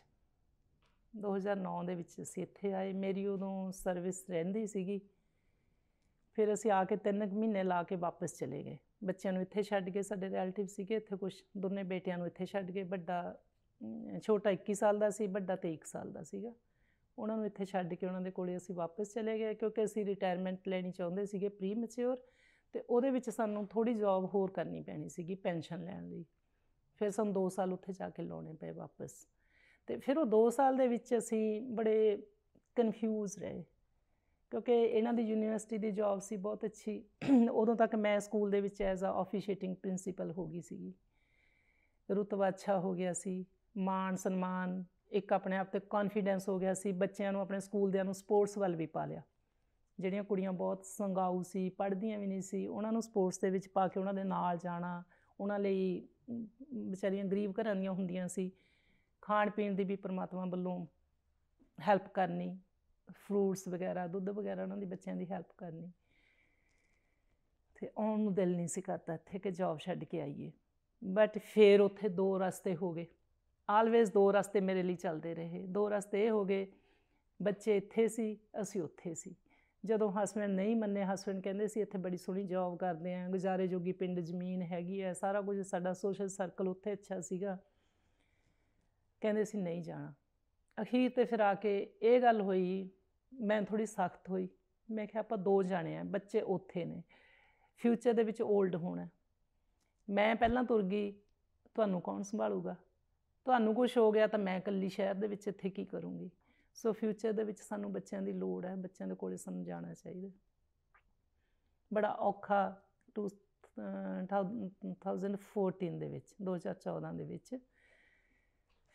Speaker 1: ਦੇ ਵਿੱਚ ਅਸੀਂ ਇੱਥੇ ਆਏ। ਮੇਰੀ ਉਦੋਂ ਸਰਵਿਸ ਰਹਿੰਦੀ ਸੀਗੀ। ਫਿਰ ਅਸੀਂ ਆ ਕੇ 3 ਮਹੀਨੇ ਲਾ ਕੇ ਵਾਪਸ ਚਲੇ ਗਏ। ਬੱਚਿਆਂ ਨੂੰ ਇੱਥੇ ਛੱਡ ਕੇ, ਸਾਡੇ ਰਿਲੇਟਿਵ ਸੀਗੇ ਇੱਥੇ ਕੁਛ, ਦੋਨੇ ਬੇਟਿਆਂ ਨੂੰ ਇੱਥੇ ਛੱਡ ਕੇ, ਛੋਟਾ 21 ਸਾਲ ਦਾ ਸੀ, ਵੱਡਾ 23 ਸਾਲ ਦਾ ਸੀਗਾ। ਉਹਨਾਂ ਨੂੰ ਇੱਥੇ ਛੱਡ ਕੇ ਉਹਨਾਂ ਦੇ ਕੋਲੇ ਅਸੀਂ ਵਾਪਸ ਚਲੇ ਗਏ, ਕਿਉਂਕਿ ਅਸੀਂ ਰਿਟਾਇਰਮੈਂਟ ਲੈਣੀ ਚਾਹੁੰਦੇ ਸੀਗੇ ਪ੍ਰੀ ਮੈਚਿਓਰ, ਅਤੇ ਉਹਦੇ ਵਿੱਚ ਸਾਨੂੰ ਥੋੜ੍ਹੀ ਜੋਬ ਹੋਰ ਕਰਨੀ ਪੈਣੀ ਸੀਗੀ ਪੈਨਸ਼ਨ ਲੈਣ ਲਈ। ਫਿਰ ਸਾਨੂੰ 2 ਸਾਲ ਉੱਥੇ ਜਾ ਕੇ ਲਾਉਣੇ ਪਏ ਵਾਪਸ। ਅਤੇ ਫਿਰ ਉਹ 2 ਸਾਲ ਦੇ ਵਿੱਚ ਅਸੀਂ ਬੜੇ ਕਨਫਿਊਜ਼ ਰਹੇ, ਕਿਉਂਕਿ ਇਹਨਾਂ ਦੀ ਯੂਨੀਵਰਸਿਟੀ ਦੀ ਜੋਬ ਸੀ ਬਹੁਤ ਅੱਛੀ। ਉਦੋਂ ਤੱਕ ਮੈਂ ਸਕੂਲ ਦੇ ਵਿੱਚ ਐਜ਼ ਅ ਆਫੀਸ਼ੀਏਟਿੰਗ ਪ੍ਰਿੰਸੀਪਲ ਹੋ ਗਈ ਸੀਗੀ, ਰੁਤਬਾ ਅੱਛਾ ਹੋ ਗਿਆ ਸੀ, ਮਾਣ ਸਨਮਾਨ, ਇੱਕ ਆਪਣੇ ਆਪ 'ਤੇ ਕੌਨਫੀਡੈਂਸ ਹੋ ਗਿਆ ਸੀ। ਬੱਚਿਆਂ ਨੂੰ, ਆਪਣੇ ਸਕੂਲ ਦਿਆਂ ਨੂੰ ਸਪੋਰਟਸ ਵੱਲ ਵੀ ਪਾ ਲਿਆ। ਜਿਹੜੀਆਂ ਕੁੜੀਆਂ ਬਹੁਤ ਸੰਗਾਊ ਸੀ, ਪੜ੍ਹਦੀਆਂ ਵੀ ਨਹੀਂ ਸੀ, ਉਹਨਾਂ ਨੂੰ ਸਪੋਰਟਸ ਦੇ ਵਿੱਚ ਪਾ ਕੇ ਉਹਨਾਂ ਦੇ ਨਾਲ ਜਾਣਾ, ਉਹਨਾਂ ਲਈ, ਵਿਚਾਰੀਆਂ ਗਰੀਬ ਘਰਾਂ ਦੀਆਂ ਹੁੰਦੀਆਂ ਸੀ, ਖਾਣ ਪੀਣ ਦੀ ਵੀ ਪਰਮਾਤਮਾ ਵੱਲੋਂ ਹੈਲਪ ਕਰਨੀ, ਫਰੂਟਸ ਵਗੈਰਾ, ਦੁੱਧ ਵਗੈਰਾ, ਉਹਨਾਂ ਦੀ ਬੱਚਿਆਂ ਦੀ ਹੈਲਪ ਕਰਨੀ। ਅਤੇ ਆਉਣ ਨੂੰ ਦਿਲ ਨਹੀਂ ਸੀ ਕਰਦਾ ਇੱਥੇ ਕਿ ਜੋਬ ਛੱਡ ਕੇ ਆਈਏ। ਬਟ ਫਿਰ ਉੱਥੇ 2 ਰਸਤੇ ਹੋ ਗਏ, ਆਲਵੇਜ਼ 2 ਰਸਤੇ ਮੇਰੇ ਲਈ ਚੱਲਦੇ ਰਹੇ। 2 ਰਸਤੇ ਇਹ ਹੋ ਗਏ, ਬੱਚੇ ਇੱਥੇ ਸੀ, ਅਸੀਂ ਉੱਥੇ ਸੀ। ਜਦੋਂ ਹਸਬੈਂਡ ਨਹੀਂ ਮੰਨੇ, ਹਸਬੈਂਡ ਕਹਿੰਦੇ ਸੀ ਇੱਥੇ ਬੜੀ ਸੋਹਣੀ ਜੋਬ ਕਰਦੇ ਹਾਂ, ਗੁਜ਼ਾਰੇ ਜੋਗੀ ਪਿੰਡ ਜ਼ਮੀਨ ਹੈਗੀ ਹੈ, ਸਾਰਾ ਕੁਝ, ਸਾਡਾ ਸੋਸ਼ਲ ਸਰਕਲ ਉੱਥੇ ਅੱਛਾ ਸੀਗਾ, ਕਹਿੰਦੇ ਸੀ ਨਹੀਂ ਜਾਣਾ। ਅਖੀਰ 'ਤੇ ਫਿਰ ਆ ਕੇ ਇਹ ਗੱਲ ਹੋਈ, ਮੈਂ ਥੋੜ੍ਹੀ ਸਖਤ ਹੋਈ। ਮੈਂ ਕਿਹਾ ਆਪਾਂ 2 ਜਾਣੇ ਹਾਂ, ਬੱਚੇ ਉੱਥੇ ਨੇ, ਫਿਊਚਰ ਦੇ ਵਿੱਚ ਓਲਡ ਹੋਣਾ, ਮੈਂ ਪਹਿਲਾਂ ਤੁਰ ਗਈ, ਤੁਹਾਨੂੰ ਕੌਣ ਸੰਭਾਲੂਗਾ? ਤੁਹਾਨੂੰ ਕੁਛ ਹੋ ਗਿਆ ਤਾਂ ਮੈਂ ਇਕੱਲੀ ਸ਼ਹਿਰ ਦੇ ਵਿੱਚ ਇੱਥੇ ਕੀ ਕਰੂੰਗੀ? ਸੋ ਫਿਊਚਰ ਦੇ ਵਿੱਚ ਸਾਨੂੰ ਬੱਚਿਆਂ ਦੀ ਲੋੜ ਹੈ, ਬੱਚਿਆਂ ਦੇ ਕੋਲ ਸਾਨੂੰ ਜਾਣਾ ਚਾਹੀਦਾ। ਬੜਾ ਔਖਾ 2014 ਦੇ ਵਿੱਚ, 2014 ਦੇ ਵਿੱਚ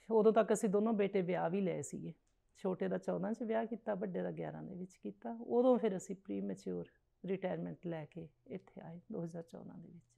Speaker 1: ਉਦੋਂ ਤੱਕ ਅਸੀਂ ਦੋਨੋਂ ਬੇਟੇ ਵਿਆਹ ਵੀ ਲਏ ਸੀਗੇ। ਛੋਟੇ ਦਾ 14 'ਚ ਵਿਆਹ ਕੀਤਾ, ਵੱਡੇ ਦਾ 11 ਦੇ ਵਿੱਚ ਕੀਤਾ। ਉਦੋਂ ਫਿਰ ਅਸੀਂ ਪ੍ਰੀ ਮੈਚਿਓਰ ਰਿਟਾਇਰਮੈਂਟ ਲੈ ਕੇ ਇੱਥੇ ਆਏ 2014 ਦੇ ਵਿੱਚ।